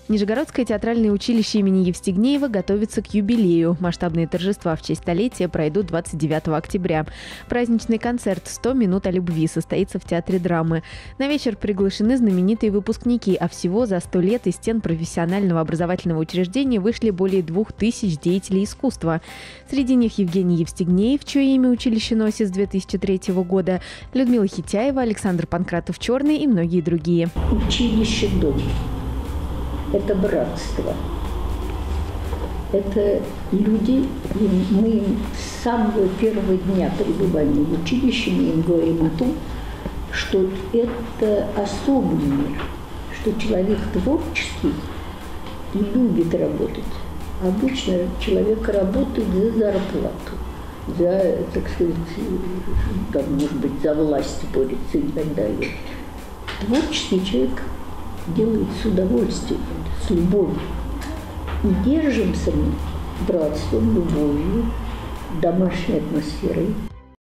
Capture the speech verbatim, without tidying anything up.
Нижегородское театральное училище имени Евстигнеева готовится к юбилею. Масштабные торжества в честь столетия пройдут двадцать девятого октября. Праздничный концерт «сто минут о любви» состоится в Театре драмы. На вечер приглашены знаменитые выпускники, а всего за сто лет из стен профессионального образовательного учреждения вышли более двух тысяч деятелей искусства. Среди них Евгений Евстигнеев, чье имя училище носит с две тысячи третьего года, Людмила Хитяева, Александр Панкратов-Черный и многие другие. Училище «Дом». Это братство. Это люди, и мы им с самого первого дня пребывания в училище мы им говорим о том, что это особый мир, что человек творческий и любит работать. Обычно человек работает за зарплату, за, так сказать, там, может быть, за власть борется и так далее. Творческий человек делает с удовольствием, с любовью. И держимся мы братством, любовью, домашней атмосферой.